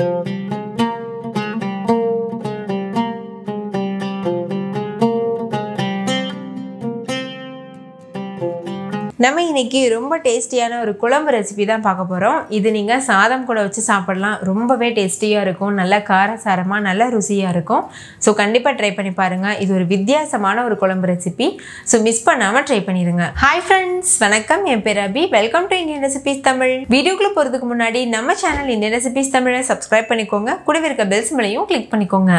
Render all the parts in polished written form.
நம்ம இன்னைக்கு ரொம்ப டேஸ்டியான ஒரு குழம்பு ரெசிபி தான் பார்க்க போகிறோம். இது நீங்கள் சாதம் கூட வச்சு சாப்பிடலாம். ரொம்பவே டேஸ்டியாக இருக்கும், நல்ல காரசாரமாக நல்ல ருசியாக இருக்கும். ஸோ கண்டிப்பாக ட்ரை பண்ணி பாருங்கள். இது ஒரு வித்தியாசமான ஒரு குழம்பு ரெசிபி. ஸோ மிஸ் பண்ணாமல் ட்ரை பண்ணிடுங்க. ஹாய் ஃப்ரெண்ட்ஸ், வணக்கம். என் பேர் Abhi. Welcome to Indian recipes Tamil. வீடியோக்குள்ளே போகிறதுக்கு முன்னாடி நம்ம சேனல் இந்தியன் ரெசிபிஸ் தமிழை சப்ஸ்கிரைப் பண்ணிக்கோங்க. கூடவே இருக்க பெல் சிம்பலையும் கிளிக் பண்ணிக்கோங்க.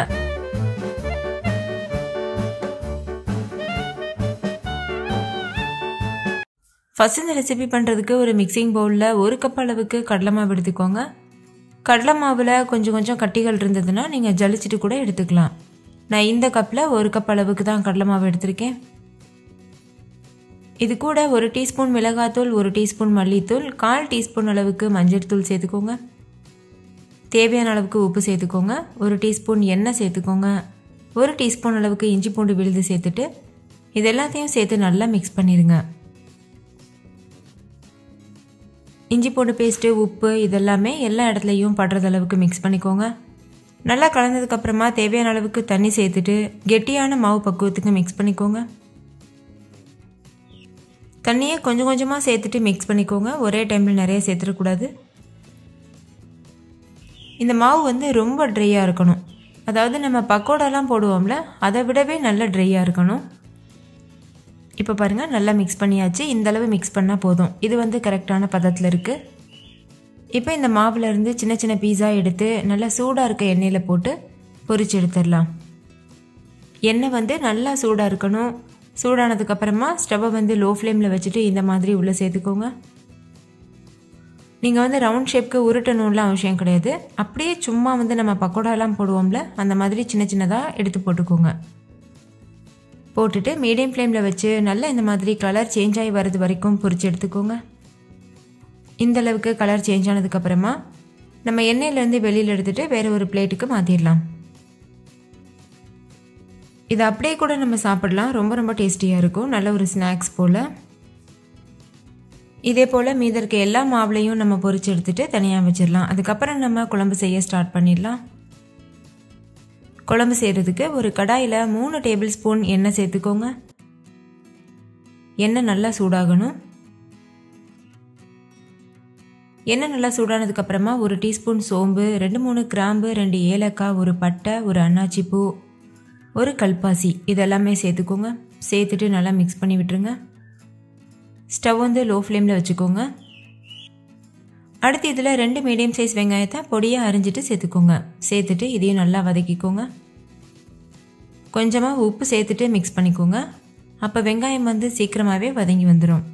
ஃபஸ்ட் இந்த ரெசிபி பண்ணுறதுக்கு ஒரு மிக்சிங் பவுலில் 1 கப் அளவுக்கு கடலை மாவு எடுத்துக்கோங்க. கடலை மாவில் கொஞ்சம் கொஞ்சம் கட்டிகள் இருந்ததுன்னா நீங்கள் ஜலிச்சிட்டு கூட எடுத்துக்கலாம். நான் இந்த கப்பில் 1 கப் அளவுக்கு தான் கடலை மாவு எடுத்திருக்கேன். இது கூட 1 டீஸ்பூன் மிளகாத்தூள், 1 டீஸ்பூன் மல்லித்தூள், 1/4 டீஸ்பூன் அளவுக்கு மஞ்சள் தூள் சேர்த்துக்கோங்க. தேவையான அளவுக்கு உப்பு சேர்த்துக்கோங்க. 1 டீஸ்பூன் எண்ணெய் சேர்த்துக்கோங்க. 1 டீஸ்பூன் அளவுக்கு இஞ்சி பூண்டு விழுது சேர்த்துட்டு இது எல்லாத்தையும் சேர்த்து நல்லா மிக்ஸ் பண்ணிடுங்க. இஞ்சி பூண்டு பேஸ்ட்டு, உப்பு இதெல்லாமே எல்லா இடத்துலையும் படுறது அளவுக்கு மிக்ஸ் பண்ணிக்கோங்க. நல்லா கலந்ததுக்கப்புறமா தேவையான அளவுக்கு தண்ணி சேர்த்துட்டு கெட்டியான மாவு பக்குவத்துக்கு மிக்ஸ் பண்ணிக்கோங்க. தண்ணியை கொஞ்சம் கொஞ்சமாக சேர்த்துட்டு மிக்ஸ் பண்ணிக்கோங்க. ஒரே டைமில் நிறைய சேர்த்துடக்கூடாது. இந்த மாவு ரொம்ப ட்ரையாக இருக்கணும். அதாவது நம்ம பக்கோடாலாம் போடுவோம்ல, அதை விடவே நல்லா ட்ரையாக இருக்கணும். இப்போ பாருங்கள், நல்லா மிக்ஸ் பண்ணியாச்சு. இந்தளவு மிக்ஸ் பண்ணால் போதும். இது கரெக்டான பதத்தில் இருக்குது. இப்போ இந்த மாவுலேருந்து சின்ன சின்ன பீஸா எடுத்து நல்லா சூடாக இருக்க எண்ணெயில் போட்டு பொரிச்சு எடுத்துடலாம். எண்ணெய் நல்லா சூடாக இருக்கணும். சூடானதுக்கப்புறமா ஸ்டவ்வை லோ ஃப்ளேமில் வச்சுட்டு இந்த மாதிரி உள்ளே சேர்த்துக்கோங்க. நீங்கள் ரவுண்ட் ஷேப்க்கு உருட்டணும்லாம் அவசியம் கிடையாது. அப்படியே சும்மா நம்ம பக்கோடாலாம் போடுவோம்ல, அந்த மாதிரி சின்ன சின்னதாக எடுத்து போட்டுக்கோங்க. போட்டுட்டு மீடியம் ஃப்ளேமில் வச்சு நல்லா இந்த மாதிரி கலர் சேஞ்ச் ஆகி வர்றது வரைக்கும் பொரிச்சு எடுத்துக்கோங்க. இந்தளவுக்கு கலர் சேஞ்ச் ஆனதுக்கப்புறமா நம்ம எண்ணெயிலேருந்து வெளியில் எடுத்துகிட்டு வேறு ஒரு பிளேட்டுக்கு மாற்றிடலாம். இதை அப்படியே கூட நம்ம சாப்பிடலாம். ரொம்ப ரொம்ப டேஸ்டியாக இருக்கும். நல்ல ஒரு ஸ்நாக்ஸ் போல். இதே போல் மீதி இருக்க எல்லா மாவுலையும் நம்ம பொரிச்சு எடுத்துகிட்டு தனியாக வச்சிடலாம். அதுக்கப்புறம் நம்ம குழம்பு செய்ய ஸ்டார்ட் பண்ணிடலாம். குழம்பு செய்கிறதுக்கு ஒரு கடாயில் 3 டேபிள் ஸ்பூன் எண்ணெய் சேர்த்துக்கோங்க. எண்ணெய் நல்லா சூடாகணும். எண்ணெய் நல்லா சூடானதுக்கப்புறமா 1 டீஸ்பூன் சோம்பு, 2-3 கிராம்பு, 2 ஏலக்காய், 1 பட்டை, 1 அன்னாச்சி பூ, 1 கல்பாசி இதெல்லாமே சேர்த்துக்கோங்க. சேர்த்துட்டு நல்லா மிக்ஸ் பண்ணி விட்டுருங்க. ஸ்டவ் லோ ஃப்ளேமில் வச்சுக்கோங்க. அடுத்து இதில் 2 மீடியம் சைஸ் வெங்காயத்தை பொடியாக அரிஞ்சிட்டு சேர்த்துக்கோங்க. சேர்த்துட்டு இதையும் நல்லா வதக்கிக்கோங்க. கொஞ்சமாக உப்பு சேர்த்துட்டு மிக்ஸ் பண்ணிக்கோங்க. அப்போ வெங்காயம் சீக்கிரமாகவே வதங்கி வந்துடும்.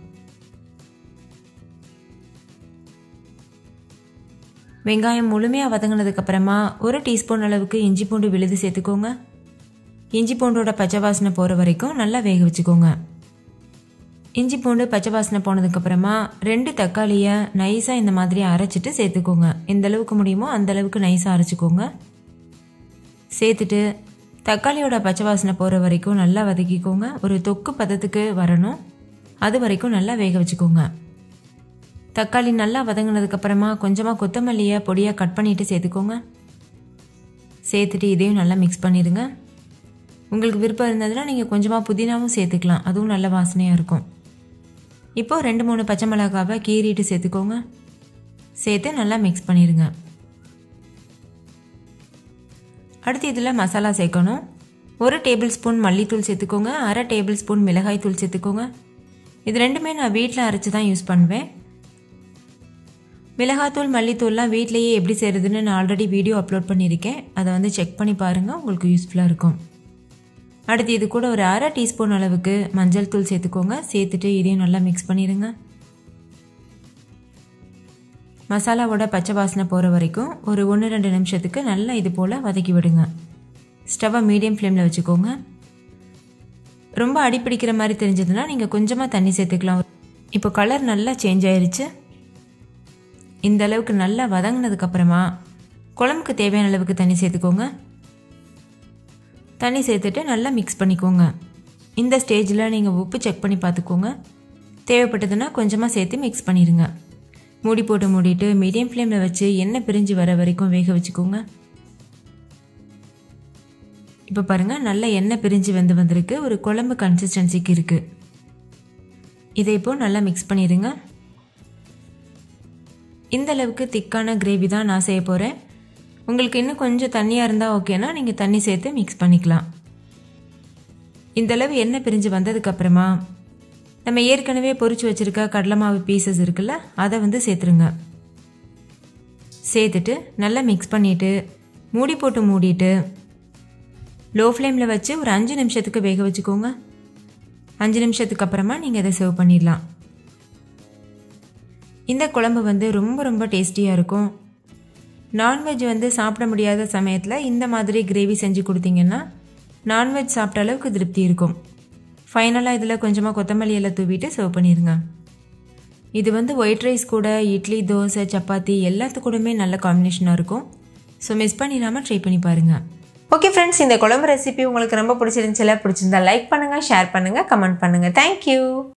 வெங்காயம் முழுமையாக வதங்கினதுக்கப்புறமா 1 டீஸ்பூன் அளவுக்கு இஞ்சி பூண்டு விழுது சேர்த்துக்கோங்க. இஞ்சி பூண்டோட பச்சை வாசனை போகிற வரைக்கும் நல்லா வேக வச்சுக்கோங்க. இஞ்சி பூண்டு பச்சை வாசனை போனதுக்கப்புறமா 2 தக்காளியை நைஸாக இந்த மாதிரி அரைச்சிட்டு சேர்த்துக்கோங்க. எந்த அளவுக்கு முடியுமோ அந்தளவுக்கு நைஸாக அரைச்சிக்கோங்க. சேர்த்துட்டு தக்காளியோட பச்சை வாசனை போகிற வரைக்கும் நல்லா வதக்கிக்கோங்க. ஒரு தொக்கு பதத்துக்கு வரணும். அது வரைக்கும் நல்லா வேக வச்சுக்கோங்க. தக்காளி நல்லா வதங்கினதுக்கப்புறமா கொஞ்சமாக கொத்தமல்லியை பொடியாக கட் பண்ணிவிட்டு சேர்த்துக்கோங்க. சேர்த்துட்டு இதையும் நல்லா மிக்ஸ் பண்ணிடுங்க. உங்களுக்கு விருப்பம் இருந்ததுன்னா நீங்கள் கொஞ்சமாக புதினாவும் சேர்த்துக்கலாம். அதுவும் நல்ல வாசனையாக இருக்கும். இப்போது 2-3 பச்சை மிளகாவை கீறிட்டு சேர்த்துக்கோங்க. சேர்த்து நல்லா மிக்ஸ் பண்ணிடுங்க. அடுத்து இதில் மசாலா சேர்க்கணும். 1 டேபிள் ஸ்பூன் மல்லித்தூள் சேர்த்துக்கோங்க. 1/2 டேபிள் ஸ்பூன் மிளகாய் தூள் சேர்த்துக்கோங்க. இது ரெண்டுமே நான் வீட்டில் அரைச்சி தான் யூஸ் பண்ணுவேன். மிளகாத்தூள் மல்லித்தூள்லாம் வீட்டிலையே எப்படி செய்கிறதுன்னு நான் ஆல்ரெடி வீடியோ அப்லோட் பண்ணியிருக்கேன். அதை செக் பண்ணி பாருங்கள், உங்களுக்கு யூஸ்ஃபுல்லாக இருக்கும். அடுத்து இது கூட ஒரு 1/2 டீஸ்பூன் அளவுக்கு மஞ்சள் தூள் சேர்த்துக்கோங்க. சேர்த்துட்டு இதையும் நல்லா மிக்ஸ் பண்ணிடுங்க. மசாலாவோட பச்சை வாசனை போகிற வரைக்கும் ஒரு 1-2 நிமிஷத்துக்கு நல்லா இது போல் வதக்கி விடுங்க. ஸ்டவ்வை மீடியம் ஃப்ளேமில் வச்சுக்கோங்க. ரொம்ப அடிப்பிடிக்கிற மாதிரி தெரிஞ்சதுன்னா நீங்கள் கொஞ்சமாக தண்ணி சேர்த்துக்கலாம். இப்போ கலர் நல்லா சேஞ்ச் ஆயிடுச்சு. இந்த அளவுக்கு நல்லா வதங்கினதுக்கப்புறமா குழம்புக்கு தேவையான அளவுக்கு தண்ணி சேர்த்துக்கோங்க. தண்ணி சேர்த்துட்டு நல்லா மிக்ஸ் பண்ணிக்கோங்க. இந்த ஸ்டேஜில் நீங்கள் உப்பு செக் பண்ணி பார்த்துக்கோங்க. தேவைப்பட்டதுன்னா கொஞ்சமாக சேர்த்து மிக்ஸ் பண்ணிடுங்க. மூடி போட்டு மூடிட்டு மீடியம் ஃப்ளேமில் வச்சு எண்ணெய் பிரிஞ்சு வர வரைக்கும் வேக வச்சுக்கோங்க. இப்போ பாருங்கள், நல்ல எண்ணெய் பிரிஞ்சு வந்திருக்கு. ஒரு குழம்பு கன்சிஸ்டன்சிக்கு இருக்குது. இதை இப்போ நல்லா மிக்ஸ் பண்ணிடுங்க. இந்த அளவுக்கு திக்கான கிரேவி தான் நான் செய்ய போகிறேன். உங்களுக்கு இன்னும் கொஞ்சம் தண்ணியாக இருந்தால் ஓகேனா நீங்கள் தண்ணி சேர்த்து மிக்ஸ் பண்ணிக்கலாம். இந்தளவு எண்ணெய் பிரிஞ்சு வந்ததுக்கப்புறமா நம்ம ஏற்கனவே பொரிச்சு வச்சுருக்க கடலை மாவு பீசஸ் இருக்குல்ல, அதை சேர்த்துருங்க. சேர்த்துட்டு நல்லா மிக்ஸ் பண்ணிவிட்டு மூடி போட்டு மூடிட்டு லோ ஃப்ளேமில் வச்சு ஒரு 5 நிமிஷத்துக்கு வேக வச்சுக்கோங்க. 5 நிமிஷத்துக்கு அப்புறமா நீங்கள் அதை சர்வ் பண்ணிடலாம். இந்த குழம்பு ரொம்ப ரொம்ப டேஸ்டியாக இருக்கும். நான்வெஜ் சாப்பிட முடியாத சமயத்தில் இந்த மாதிரி கிரேவி செஞ்சு கொடுத்தீங்கன்னா நான்வெஜ் சாப்பிட்ட அளவுக்கு திருப்தி இருக்கும். ஃபைனலாக இதில் கொஞ்சமாக கொத்தமல்லி எல்லாம் தூவிட்டு சர்வ் பண்ணிடுங்க. இது ஒயிட் ரைஸ் கூட, இட்லி, தோசை, சப்பாத்தி எல்லாத்துக்கூடமே நல்ல காம்பினேஷனாக இருக்கும். ஸோ மிஸ் பண்ணிடாமல் ட்ரை பண்ணி பாருங்கள். ஓகே ஃப்ரெண்ட்ஸ், இந்த குழம்பு ரெசிபி உங்களுக்கு ரொம்ப பிடிச்சிருந்துச்சுல? பிடிச்சிருந்தா லைக் பண்ணுங்கள், ஷேர் பண்ணுங்கள், கமெண்ட் பண்ணுங்கள். தேங்க்யூ.